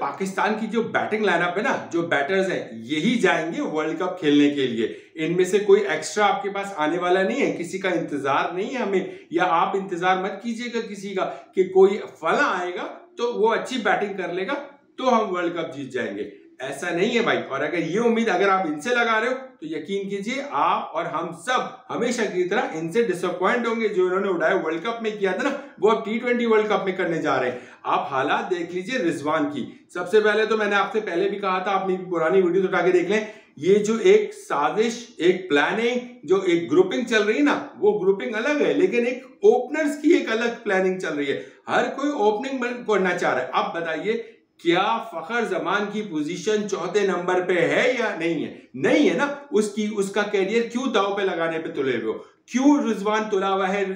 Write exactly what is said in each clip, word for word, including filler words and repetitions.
पाकिस्तान की जो batting lineup है ना, जो बैटर्स हैं, यही जाएंगे वर्ल्ड कप खेलने के लिए। इनमें से कोई एक्स्ट्रा आपके पास आने वाला नहीं है, किसी का इंतजार नहीं है हमें, या आप इंतजार मत कीजिएगा किसी का कि कोई फला आएगा तो वो अच्छी बैटिंग कर लेगा तो हम वर्ल्ड कप जीत जाएंगे। ऐसा नहीं है भाई। और अगर ये उम्मीद अगर आप इनसे लगा रहे हो तो यकीन कीजिए आप और हम सब हमेशा की तरह इनसे डिसअपॉइंट होंगे। जो इन्होंने उड़ाया वर्ल्ड कप में किया था ना, वो अब टी ट्वेंटी वर्ल्ड कप में करने जा रहे हैं। आप हालात देख लीजिए रिजवान की। सबसे पहले तो मैंने आपसे पहले भी कहा था, अपनी पुरानी वीडियो उठा के देख लें, ये जो एक साजिश, एक प्लानिंग, जो एक ग्रुपिंग चल रही है ना, वो ग्रुपिंग अलग है, लेकिन एक ओपनर्स की एक अलग प्लानिंग चल रही है। हर कोई ओपनिंग करना चाह रहा है। अब बताइए क्या फखर जमान की पोजीशन चौथे नंबर पे है या नहीं है? नहीं है ना। उसकी उसका कैरियर क्यों दांव पे लगाने पे तुले हुए हो? क्यों रिजवान तुला हुआ है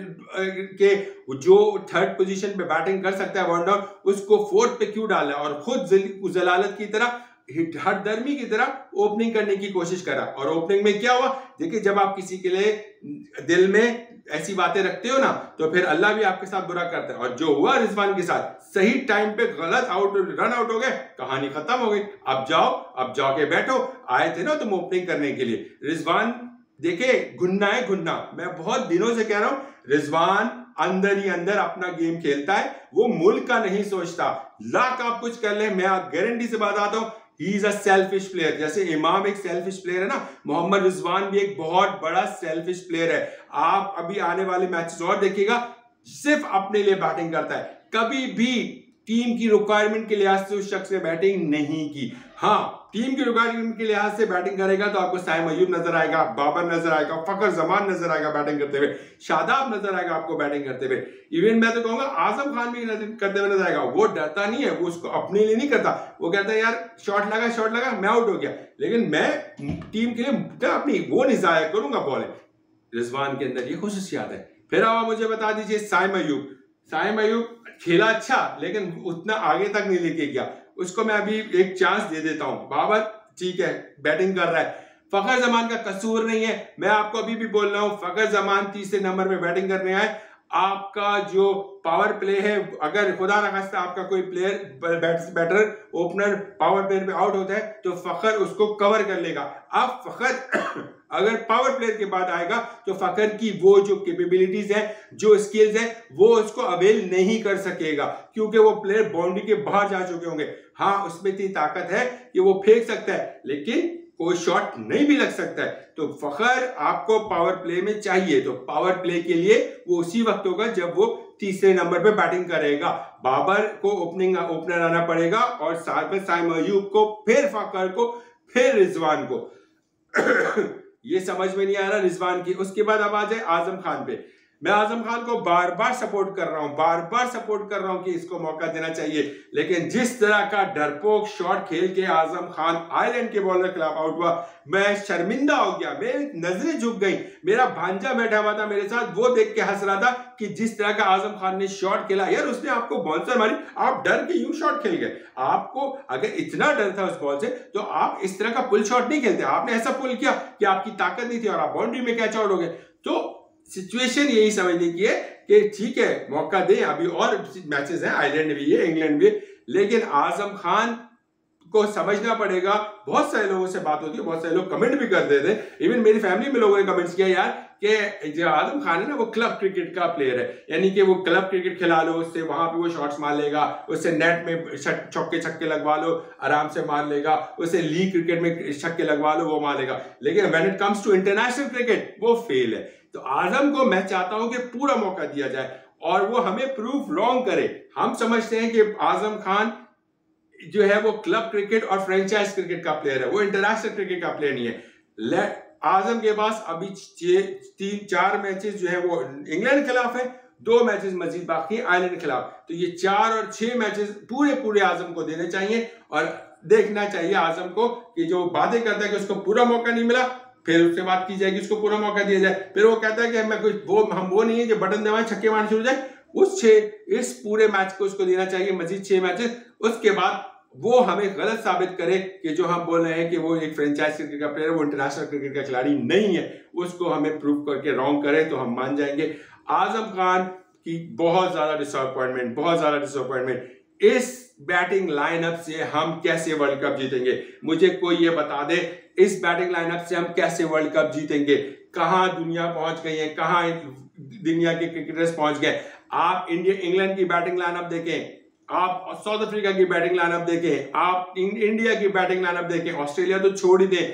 कि जो थर्ड पोजीशन पे बैटिंग कर सकता है वन डाउन, उसको फोर्थ पे क्यों डाला? और खुद जलालत की तरह, हरदर्मी की तरह ओपनिंग करने की कोशिश करा। और ओपनिंग में क्या हुआ? देखिए, जब आप किसी के लिए दिल में ऐसी बातें रखते हो ना, तो फिर अल्लाह भी आपके साथ बुरा करता है। और जो हुआ रिजवान के साथ, सही टाइम पे गलत आउट रन आउट हो गए, कहानी खत्म हो गई। अब जाओ, अब जाके बैठो। आए थे ना तुम ओपनिंग करने के लिए। रिजवान देखे घुन्ना है, घुन्ना। मैं बहुत दिनों से कह रहा हूं, रिजवान अंदर ही अंदर अपना गेम खेलता है, वो मुल्क का नहीं सोचता। लाख आप कुछ कर ले, मैं गारंटी से बताता हूं, he is a selfish player. जैसे इमाम एक सेल्फिश प्लेयर है ना, मोहम्मद रिजवान भी एक बहुत बड़ा सेल्फिश प्लेयर है। आप अभी आने वाले मैचेस और देखिएगा, सिर्फ अपने लिए बैटिंग करता है। कभी भी टीम की रिक्वायरमेंट के लिहाज से उस शख्स ने बैटिंग नहीं की। हाँ, टीम की रिक्वायरमेंट के लिहाज से बैटिंग करेगा तो आपको साइम अयूब नजर आएगा, बाबर नजर आएगा, फखर जमान नजर आएगा बैटिंग करते हुए, शादाब नजर आएगा आपको बैटिंग करते हुए। इवन मैं तो कहूंगा आजम खान भी करते हुए नजर आएगा। वो डरता नहीं है, वो उसको अपने लिए नहीं करता। वो कहता है यार शॉट लगा, शॉट लगा, मैं आउट हो गया, लेकिन मैं टीम के लिए अपनी वो नहीं जाया करूंगा बॉल। रिजवान के अंदर ये खुसूसियात है। फिर आप मुझे बता दीजिए साइम अयूब। साइम अयूब खेला अच्छा, लेकिन उतना आगे तक नहीं लेके गया। उसको मैं अभी एक चांस दे देता हूं। बाबर ठीक है, बैटिंग कर रहा है, फखर जमान का कसूर नहीं है। मैं आपको अभी भी बोल रहा हूं, फखर जमान तीसरे नंबर पे बैटिंग करने आए। आपका जो पावर प्ले है, अगर खुदा न खास्ता आपका कोई player batter opener power play पे आउट होता है तो फखर उसको कवर कर लेगा। अब फखर अगर पावर प्लेयर के बाद आएगा तो फखर की वो जो कैपेबिलिटीज है, जो स्किल्स है, वो उसको अवेल नहीं कर सकेगा, क्योंकि वो प्लेयर बाउंड्री के बाहर जा चुके होंगे। हाँ, उसमें इतनी ताकत है कि वो फेंक सकता है, लेकिन कोई शॉट नहीं भी लग सकता है। तो फखर आपको पावर प्ले में चाहिए, तो पावर प्ले के लिए वो उसी वक्त होगा जब वो तीसरे नंबर पे बैटिंग करेगा। बाबर को ओपनिंग ओपनर आना पड़ेगा, और साथ में साइम अयूब को, फिर फखर को, फिर रिजवान को। ये समझ में नहीं आ रहा रिजवान की। उसके बाद अब आ जाए आजम खान पे। मैं आजम खान को बार बार सपोर्ट कर रहा हूं, बार बार सपोर्ट कर रहा हूं कि इसको मौका देना चाहिए, लेकिन जिस तरह का डरपोक शॉट खेल के आजम खान आयरलैंड के बॉलर के खिलाफ आउट हुआ, मैं शर्मिंदा हो गया, मेरी नजरें झुक गई। मेरा भांजा बैठा हुआ था मेरे साथ, वो देख के हंस रहा था कि जिस तरह का आजम खान ने शॉट खेला, यार उसने आपको बाउंसर मारी, आप डर के यूं शॉट खेल गए। आपको अगर इतना डर था उस बॉल से तो आप इस तरह का पुल शॉट नहीं खेलते। आपने ऐसा पुल किया कि आपकी ताकत नहीं थी और आप बाउंड्री में कैच आउट हो गए। तो सिचुएशन यही समझने की है कि ठीक है, मौका दें, अभी और मैचेस हैं, आयरलैंड भी है, इंग्लैंड भी है, लेकिन आजम खान को समझना पड़ेगा। बहुत सारे लोगों से बात होती है, बहुत सारे लोग कमेंट भी कर देते हैं, इवन मेरी फैमिली में लोगों ने कमेंट्स किया यार कि जो आजम खान है ना, वो क्लब क्रिकेट का प्लेयर है, यानी कि वो क्लब क्रिकेट खिला लो उससे, वहां पे वो शॉट्स मार लेगा, उससे नेट में चौके छक्के लगवा लो, आराम से मार लेगा, उसे लीग क्रिकेट में छक्के लगवा लो, वो मार लेगा, लेकिन when it comes to international cricket वो फेल है। तो आजम को मैं चाहता हूं कि पूरा मौका दिया जाए और वो हमें प्रूफ रॉन्ग करे। हम समझते हैं कि आजम खान जो है वो क्लब क्रिकेट और फ्रेंचाइज क्रिकेट का प्लेयर है, वो इंटरनेशनल क्रिकेट का प्लेयर नहीं है। आजम के पास अभी तीन चार मैचेस जो है वो इंग्लैंड के खिलाफ है, दो मैचेस मजीद बाकी है आयरलैंड के खिलाफ। तो ये चार और छह मैचेस पूरे पूरे आजम को देने चाहिए और देखना चाहिए आजम को कि जो बातें करता है कि उसको पूरा मौका नहीं मिला, फिर उससे बात की जाएगी उसको पूरा मौका दिया जाए। फिर वो कहता है कि मैं कुछ वो हम वो नहीं है जो बटन दबाए छक्के मारने शुरू हो जाए। उस छह इस पूरे मैच को उसको देना चाहिए, मजीद छह मैचेस। उसके बाद वो हमें गलत साबित करे कि जो हम बोल रहे हैं कि वो एक फ्रेंचाइज क्रिकेट का प्लेयर, वो इंटरनेशनल क्रिकेट का खिलाड़ी नहीं है, उसको हमें प्रूव करके रॉन्ग करे तो हम मान जाएंगे। आजम खान की बहुत ज्यादा डिसअपॉइंटमेंट, बहुत ज्यादा डिसअपॉइंटमेंट। इस बैटिंग लाइनअप से हम कैसे वर्ल्ड कप जीतेंगे? मुझे कोई ये बता दे, इस बैटिंग लाइनअप से हम कैसे वर्ल्ड कप जीतेंगे? कहां दुनिया पहुंच गई है, कहां दुनिया के क्रिकेटर्स पहुंच गए। आप इंडिया इंग्लैंड की बैटिंग लाइनअप देखें, आप साउथ अफ्रीका की बैटिंग लाइनअप देखें, आप इंडिया की बैटिंग लाइनअप देखें, ऑस्ट्रेलिया तो छोड़ ही दें,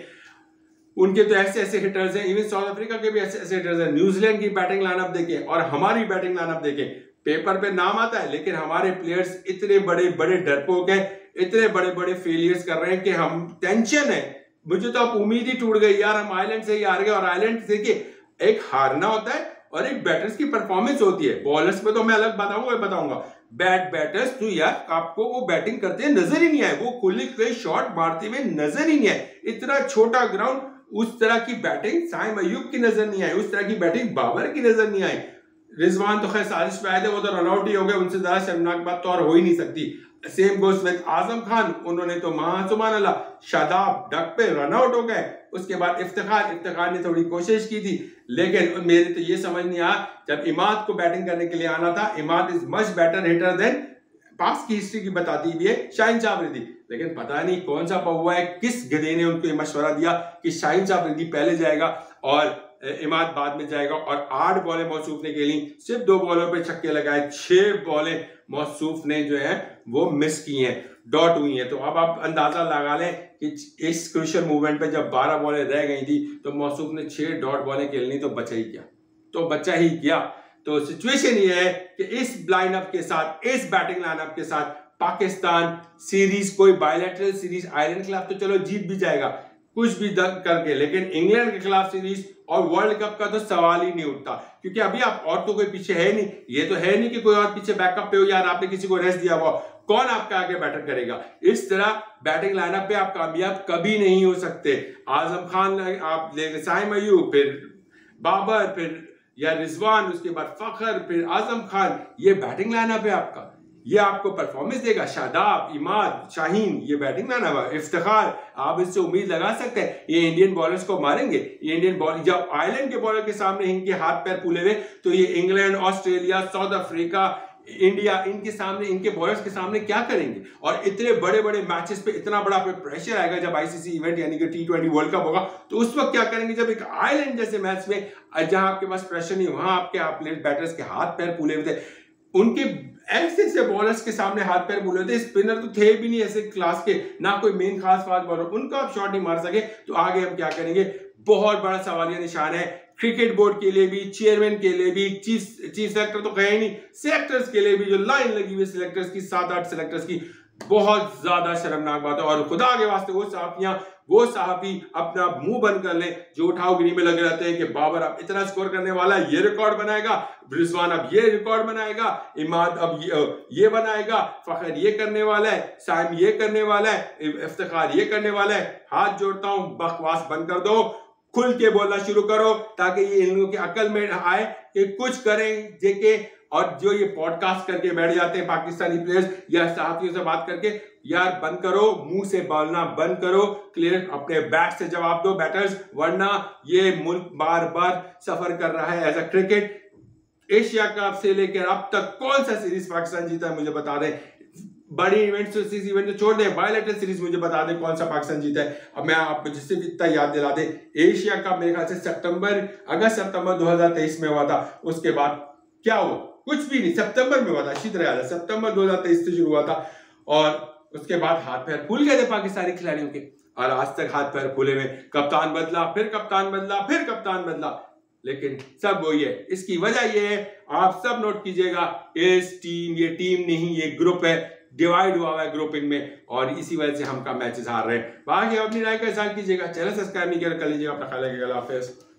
उनके तो ऐसे ऐसे हिटर्स हैं, इवन साउथ अफ्रीका के भी ऐसे ऐसे हिटर्स हैं। न्यूजीलैंड की बैटिंग लाइनअप देखें और हमारी बैटिंग लाइनअप देखें, पेपर पे नाम आता है लेकिन हमारे प्लेयर्स इतने बड़े बड़े डरपोक हैं, इतने बड़े बड़े फेलियर्स कर रहे हैं कि हम टेंशन है। मुझे तो अब उम्मीद ही टूट गई यार, हम आयरलैंड से ही हार गए। और आयरलैंड से देखिए, एक हारना होता है और एक बैटर्स की परफॉर्मेंस होती है। बॉलर्स पे तो मैं अलग बताऊंगा बताऊंगा बैट बैटर्स तो यार आपको वो बैटिंग करते हैं नजर ही नहीं आए, वो खुले पे शॉट मारते हुए नजर ही नहीं आए। इतना छोटा ग्राउंड, उस तरह की बैटिंग साइम अयूब की नजर नहीं आई, उस तरह की बैटिंग बाबर की नजर नहीं आई। रिजवान तो खैर साजिश पे आए थे, वो तो रनआउट ही हो गए, उनसे ज्यादा शर्मनाक बात तो और हो ही नहीं सकती। Same goes with Azam Khan, उन्होंने तो महा सुभान अल्लाह, शादाब डक पे रनआउट हो गए। उसके बाद इफ्तिखार इफ्तिखार ने थोड़ी कोशिश की थी, लेकिन मेरे तो ये समझ नहीं आया, जब इमाद को बैटिंग करने के लिए आना था, Imad is much better hitter than पास की हिस्ट्री की बताती हुई है शाहीन शाह अफरीदी। लेकिन पता नहीं कौन सा पहुआ है, किस गधे ने उनको ये मशवरा दिया कि शाहीन शाह अफरीदी पहले जाएगा और इमाद बाद में जाएगा। और आठ बॉलें मौसूफ ने खेली, सिर्फ दो बॉलों पे छक्के लगाए, छह बॉलें मौसूफ ने जो है वो मिस की हैं, डॉट हुई हैं। तो अब आप अंदाजा लगा लें कि इस क्रूशियल मूवमेंट पे जब बारह बॉलें रह गई थी तो मौसूफ ने छह डॉट बॉलें खेलनी, तो बचा ही क्या, तो बचा ही क्या। तो सिचुएशन ये है कि इस लाइनअप के साथ, इस बैटिंग लाइनअप के साथ पाकिस्तान सीरीज, कोई बायलैटरल सीरीज आयरलैंड के खिलाफ तो चलो जीत भी जाएगा कुछ भी करके, लेकिन इंग्लैंड के खिलाफ सीरीज और वर्ल्ड कप का तो सवाल ही नहीं उठता। क्योंकि अभी आप और तो कोई पीछे है नहीं, ये तो है नहीं कि कोई और पीछे बैकअप पे हो, यार आपने किसी को रेस्ट दिया हुआ, कौन आपका आगे बैटर करेगा। इस तरह बैटिंग लाइनअप पे आप कामयाब कभी नहीं हो सकते। आजम खान आप ले, साइम अयूब, फिर बाबर, फिर या रिजवान, उसके बाद फखर, फिर आजम खान, ये बैटिंग लाइनअप है आपका, ये आपको परफॉर्मेंस देगा। शादाब, इमाद, शाहीन, ये बैटिंग लाइनअप है। इफ्तिखार, आप इससे उम्मीद लगा सकते हैं ये इंडियन बॉलर्स को मारेंगे। ये इंडियन बॉलर जब आयरलैंड के बॉलर के सामने इनके हाथ पैर फूले हुए, तो ये England, Australia, South Africa, India, इनके सामने, इनके बॉलर्स के सामने क्या करेंगे। और इतने बड़े बड़े मैचेस पे इतना बड़ा प्रेशर आएगा जब आईसीसी इवेंट यानी कि टी ट्वेंटी वर्ल्ड कप होगा, तो उस वक्त क्या करेंगे जब एक आयरलैंड जैसे मैच में जहां आपके पास प्रेशर नहीं, वहां आपके आप बैटर्स के हाथ पैर फूले हुए थे, उनके ऐसे ऐसे बॉलर्स के सामने हाथ पैर फूले थे, स्पिनर तो थे भी नहीं ऐसे क्लास के, ना कोई मेन खास फास्ट बॉलर, उनको आप शॉट नहीं मार सके, तो आगे हम क्या करेंगे। बहुत बड़ा सवालिया निशान है क्रिकेट बोर्ड के लिए भी, चेयरमैन के लिए भी, चीफ चीफ सेलेक्टर तो कहे नहीं, सेलेक्टर्स के लिए भी, जो लाइन लगी हुई सेलेक्टर्स की, सात आठ सेलेक्टर्स की, बहुत ज्यादा शर्मनाक बात है। और खुदा के वास्ते वो सहाफियां, वो सहाफी अपना मुंह बंद कर ले जो उठाओगिरी में लगे रहते हैं कि बाबर अब इतना स्कोर करने वाला है, ये रिकॉर्ड बनाएगा, रिजवान अब ये रिकॉर्ड बनाएगा, इमाद अब ये, ये बनाएगा, फखर ये करने वाला है, साइम ये करने वाला है, इफ्तिखार ये करने वाला है। हाथ जोड़ता हूं, बकवास बंद कर दो, खुल के बोलना शुरू करो, ताकि ये इन लोगों की अकल में आए कि कुछ करें जेके। और जो ये पॉडकास्ट करके बैठ जाते हैं पाकिस्तानी प्लेयर्स या सहाफियों से बात करके, यार बंद करो, मुंह से बोलना बंद करो, क्लियर अपने बैट से जवाब दो बैटर्स, वरना ये मुल्क बार बार सफर कर रहा है as a cricket. Asia cup से लेकर अब तक कौन सा सीरीज पाकिस्तान जीता है मुझे बता दें। बड़ी इवेंट्स इवेंट तो छोड़ दें, बायलैटरल सीरीज मुझे बता दें कौन सा पाकिस्तान जीता है। अब मैं आपको जिससे भी इतना याद दिला दें, एशिया कप मेरे ख्याल से सितंबर अगस्त सितंबर दो हज़ार तेईस में हुआ था। उसके बाद क्या हुआ, कुछ भी नहीं, सितंबर में हुआ था, अच्छी तरह याद है, सितंबर दो हज़ार तेईस से शुरू हुआ था और उसके बाद हाथ पैर फूल गए थे पाकिस्तानी खिलाड़ियों के, और आज तक हाथ पैर फूले में, कप्तान बदला, फिर कप्तान बदला, फिर कप्तान बदला, लेकिन सब वही है। इसकी वजह यह है, आप सब नोट कीजिएगा, इस टीम, ये टीम नहीं, ये ग्रुप है, डिवाइड हुआ है ग्रुपिंग में, और इसी वजह से हम का मैचेस हार रहे हैं। बाकी अपनी राय का इज़हार कीजिएगा, चैनल सब्सक्राइब नहीं किया कर लीजिएगा। अपना ख्याल रखिएगा, अल्लाह हाफिज़।